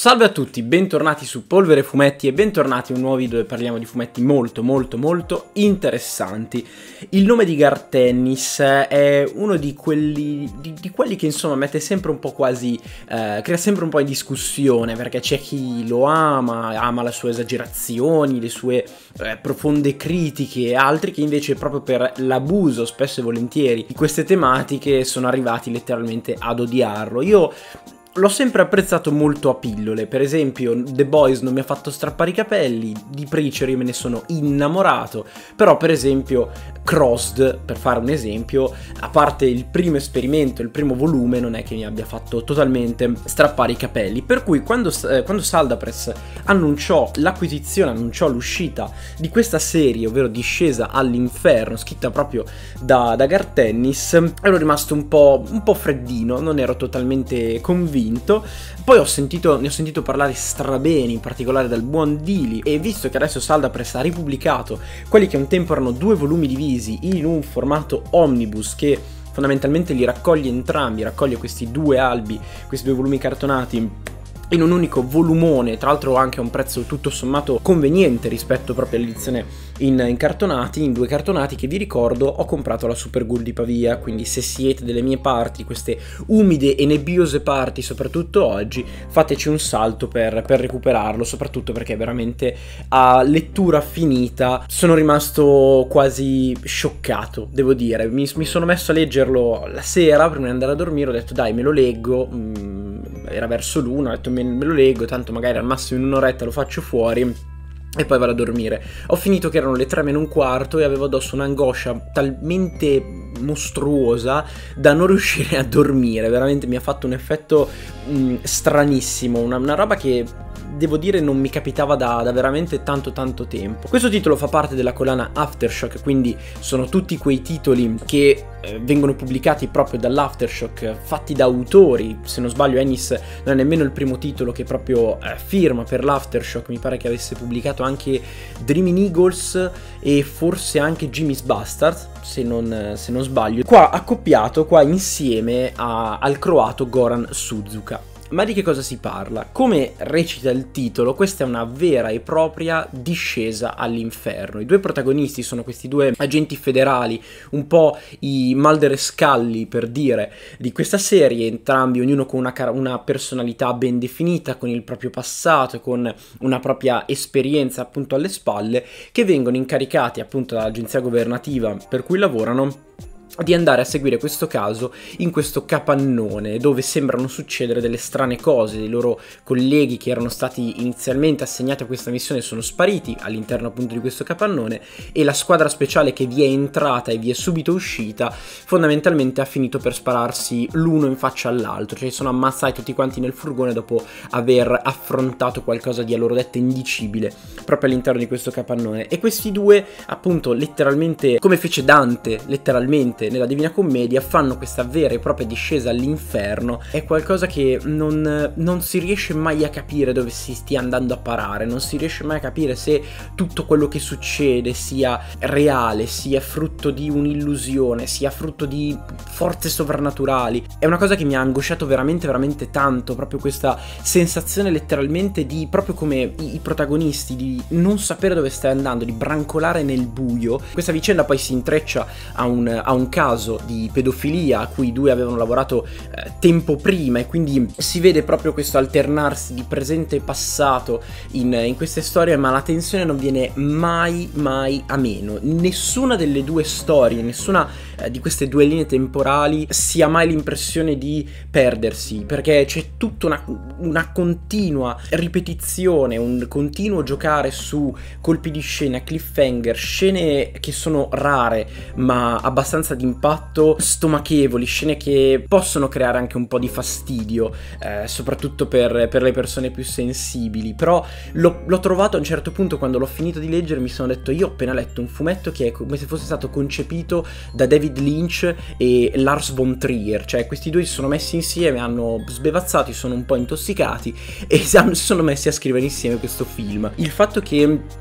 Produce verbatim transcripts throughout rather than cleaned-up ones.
Salve a tutti, bentornati su Polvere Fumetti e bentornati a un nuovo video dove parliamo di fumetti molto molto molto interessanti. Il nome di Garth Ennis è uno di quelli, di, di quelli che insomma mette sempre un po' quasi, eh, crea sempre un po' in discussione, perché c'è chi lo ama, ama le sue esagerazioni, le sue eh, profonde critiche, e altri che invece proprio per l'abuso spesso e volentieri di queste tematiche sono arrivati letteralmente ad odiarlo. Io l'ho sempre apprezzato molto a pillole. Per esempio The Boys non mi ha fatto strappare i capelli, di Preacher io me ne sono innamorato, però per esempio Crossed, per fare un esempio, a parte il primo esperimento, il primo volume, non è che mi abbia fatto totalmente strappare i capelli. Per cui quando, eh, quando Saldapress annunciò l'acquisizione, annunciò l'uscita di questa serie, ovvero Discesa all'Inferno, scritta proprio da, da Garth Ennis, ero rimasto un po', un po' freddino, non ero totalmente convinto. Poi ho sentito, ne ho sentito parlare strabene, in particolare dal buon Dili, e visto che adesso Saldapress ha ripubblicato quelli che un tempo erano due volumi divisi in un formato omnibus che fondamentalmente li raccoglie entrambi, raccoglie questi due albi, questi due volumi cartonati in un unico volumone, tra l'altro anche a un prezzo tutto sommato conveniente rispetto proprio all'edizione in, in cartonati, in due cartonati, che vi ricordo ho comprato alla Super Ghoul di Pavia, quindi se siete delle mie parti, queste umide e nebbiose parti, soprattutto oggi, fateci un salto per, per recuperarlo, soprattutto perché veramente a lettura finita sono rimasto quasi scioccato, devo dire. Mi, mi sono messo a leggerlo la sera prima di andare a dormire, ho detto dai me lo leggo, mm, era verso l'una, ho detto me, me lo leggo, tanto magari al massimo in un'oretta lo faccio fuori e poi vado a dormire. Ho finito che erano le tre meno un quarto e avevo addosso un'angoscia talmente mostruosa da non riuscire a dormire. Veramente mi ha fatto un effetto mh, stranissimo, una, una roba che devo dire non mi capitava da, da veramente tanto tanto tempo. Questo titolo fa parte della collana Aftershock, quindi sono tutti quei titoli che eh, vengono pubblicati proprio dall'Aftershock, fatti da autori. Se non sbaglio Ennis non è nemmeno il primo titolo che proprio eh, firma per l'Aftershock, mi pare che avesse pubblicato anche Dreaming Eagles e forse anche Jimmy's Bastard, se non, se non sbaglio, qua accoppiato qua insieme a, al croato Goran Suzuka. Ma di che cosa si parla? Come recita il titolo, questa è una vera e propria discesa all'inferno. I due protagonisti sono questi due agenti federali, un po' i Mulder e Scully per dire, di questa serie, entrambi, ognuno con una, una personalità ben definita, con il proprio passato, con una propria esperienza appunto alle spalle, che vengono incaricati appunto dall'agenzia governativa per cui lavorano di andare a seguire questo caso in questo capannone dove sembrano succedere delle strane cose. I loro colleghi che erano stati inizialmente assegnati a questa missione sono spariti all'interno appunto di questo capannone e la squadra speciale che vi è entrata e vi è subito uscita fondamentalmente ha finito per spararsi l'uno in faccia all'altro, cioè sono ammazzati tutti quanti nel furgone dopo aver affrontato qualcosa di a loro detta indicibile proprio all'interno di questo capannone. E questi due appunto letteralmente, come fece Dante letteralmente nella Divina Commedia, fanno questa vera e propria discesa all'inferno. È qualcosa che non, non si riesce mai a capire dove si stia andando a parare, non si riesce mai a capire se tutto quello che succede sia reale, sia frutto di un'illusione, sia frutto di forze sovrannaturali. È una cosa che mi ha angosciato veramente veramente tanto, proprio questa sensazione letteralmente di, proprio come i, i protagonisti, di non sapere dove stai andando, di brancolare nel buio. Questa vicenda poi si intreccia a un, a un caso di pedofilia a cui i due avevano lavorato eh, tempo prima, e quindi si vede proprio questo alternarsi di presente e passato in, in queste storie, ma la tensione non viene mai mai a meno. Nessuna delle due storie, nessuna eh, di queste due linee temporali si ha mai l'impressione di perdersi, perché c'è tutta una, una continua ripetizione, un continuo giocare su colpi di scena, cliffhanger, scene che sono rare ma abbastanza di impatto, stomachevoli, scene che possono creare anche un po' di fastidio, eh, soprattutto per, per le persone più sensibili. Però l'ho trovato a un certo punto, quando l'ho finito di leggere, mi sono detto io ho appena letto un fumetto che è come se fosse stato concepito da David Lynch e Lars von Trier, cioè questi due si sono messi insieme, hanno sbevazzati, sono un po' intossicati e si sono messi a scrivere insieme questo film. Il fatto che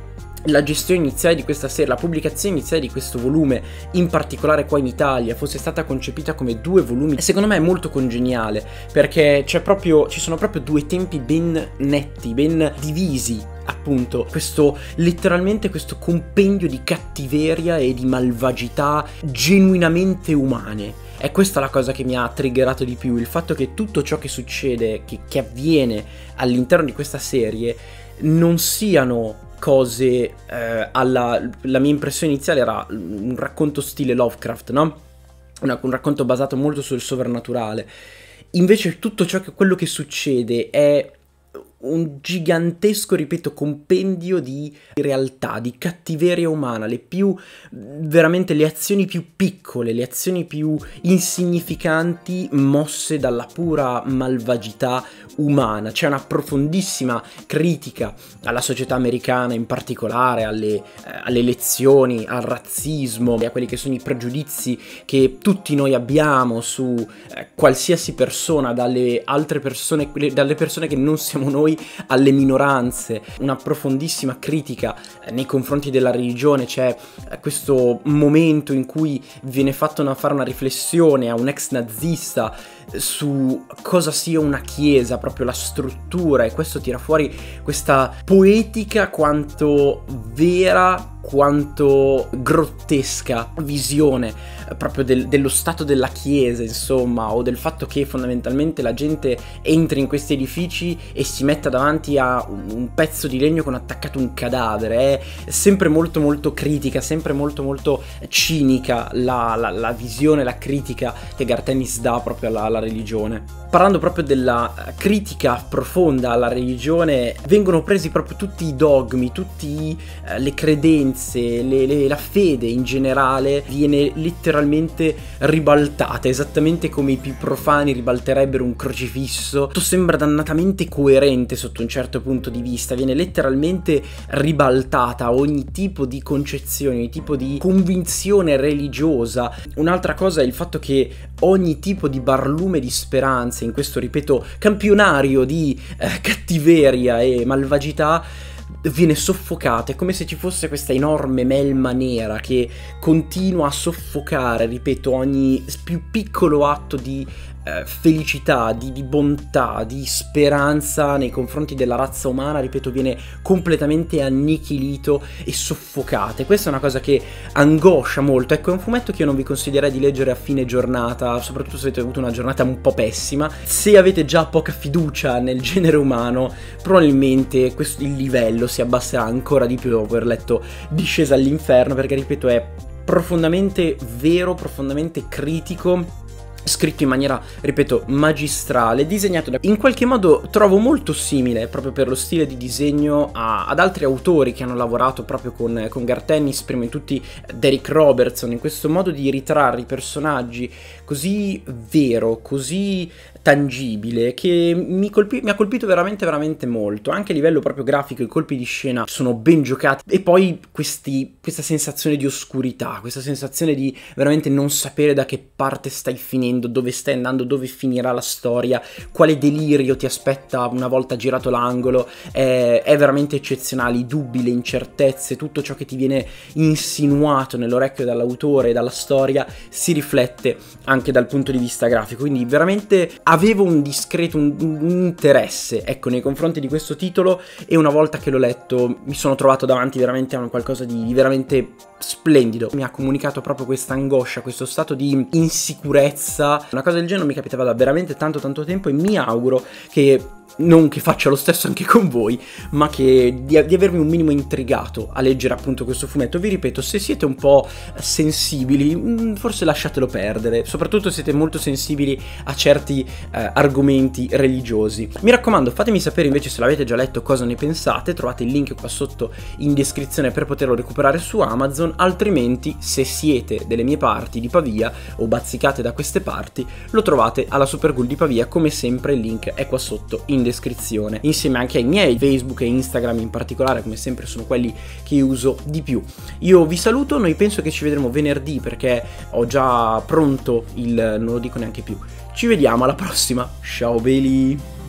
la gestione iniziale di questa serie, la pubblicazione iniziale di questo volume, in particolare qua in Italia, fosse stata concepita come due volumi, secondo me è molto congeniale, perché c'è proprio, ci sono proprio due tempi ben netti, ben divisi, appunto, questo letteralmente questo compendio di cattiveria e di malvagità genuinamente umane. È questa la cosa che mi ha triggerato di più, il fatto che tutto ciò che succede, che, che avviene all'interno di questa serie, non siano cose eh, alla... la mia impressione iniziale era un racconto stile Lovecraft, no? Una, un racconto basato molto sul sovrannaturale. Invece tutto ciò che quello che succede è un gigantesco, ripeto, compendio di realtà, di cattiveria umana, le più, veramente le azioni più piccole, le azioni più insignificanti mosse dalla pura malvagità umana. C'è una profondissima critica alla società americana, in particolare alle, eh, alle elezioni, al razzismo e a quelli che sono i pregiudizi che tutti noi abbiamo su eh, qualsiasi persona, dalle altre persone, dalle persone che non siamo noi, alle minoranze. Una profondissima critica eh, nei confronti della religione. C'è eh, questo momento in cui viene fatta una, fare una riflessione a un ex nazista eh, su cosa sia una chiesa, proprio la struttura, e questo tira fuori questa poetica quanto vera quanto grottesca visione eh, proprio del, dello stato della chiesa, insomma, o del fatto che fondamentalmente la gente entri in questi edifici e si metta davanti a un, un pezzo di legno con attaccato un cadavere. È sempre molto molto critica, sempre molto molto cinica la, la, la visione, la critica che Garth Ennis dà proprio alla, alla religione. Parlando proprio della critica profonda alla religione, vengono presi proprio tutti i dogmi, tutte eh, le credenze, le, le, la fede in generale viene letteralmente ribaltata, esattamente come i più profani ribalterebbero un crocifisso. Tutto sembra dannatamente coerente sotto un certo punto di vista, viene letteralmente ribaltata ogni tipo di concezione, ogni tipo di convinzione religiosa. Un'altra cosa è il fatto che ogni tipo di barlume di speranza in questo, ripeto, campionario di eh, cattiveria e malvagità viene soffocata. È come se ci fosse questa enorme melma nera che continua a soffocare, ripeto, ogni più piccolo atto di eh, felicità, di, di bontà, di speranza nei confronti della razza umana, ripeto, viene completamente annichilito e soffocato. E questa è una cosa che angoscia molto. Ecco, è un fumetto che io non vi consiglierei di leggere a fine giornata, soprattutto se avete avuto una giornata un po' pessima. Se avete già poca fiducia nel genere umano, probabilmente questo, il livello si abbasserà ancora di più dopo aver letto Discesa all'inferno, perché, ripeto, è profondamente vero, profondamente critico, scritto in maniera, ripeto, magistrale, disegnato da... in qualche modo trovo molto simile, proprio per lo stile di disegno, a, ad altri autori che hanno lavorato proprio con, con Garth Ennis, prima di tutti Derek Robertson, in questo modo di ritrarre i personaggi così vero, così tangibile, che mi, colpi- mi ha colpito veramente veramente molto. Anche a livello proprio grafico i colpi di scena sono ben giocati, e poi questi, questa sensazione di oscurità, questa sensazione di veramente non sapere da che parte stai finendo, dove stai andando, dove finirà la storia, quale delirio ti aspetta una volta girato l'angolo. È, è veramente eccezionale. I dubbi, le incertezze, tutto ciò che ti viene insinuato nell'orecchio dall'autore e dalla storia si riflette anche dal punto di vista grafico. Quindi veramente avevo un discreto un, un interesse, ecco, nei confronti di questo titolo, e una volta che l'ho letto mi sono trovato davanti veramente a un qualcosa di, di veramente splendido. Mi ha comunicato proprio questa angoscia, questo stato di insicurezza. Una cosa del genere mi capitava da veramente tanto tanto tempo, e mi auguro che non che faccia lo stesso anche con voi, ma che di, di avermi un minimo intrigato a leggere appunto questo fumetto. Vi ripeto, se siete un po' sensibili, forse lasciatelo perdere, soprattutto se siete molto sensibili a certi eh, argomenti religiosi. Mi raccomando, fatemi sapere invece se l'avete già letto cosa ne pensate. Trovate il link qua sotto in descrizione per poterlo recuperare su Amazon. Altrimenti, se siete delle mie parti di Pavia o bazzicate da queste parti, lo trovate alla Super Ghoul di Pavia. Come sempre il link è qua sotto in descrizione, insieme anche ai miei Facebook e Instagram in particolare, come sempre sono quelli che uso di più. Io vi saluto, noi penso che ci vedremo venerdì, perché ho già pronto il... non lo dico neanche più. Ci vediamo alla prossima, ciao belli!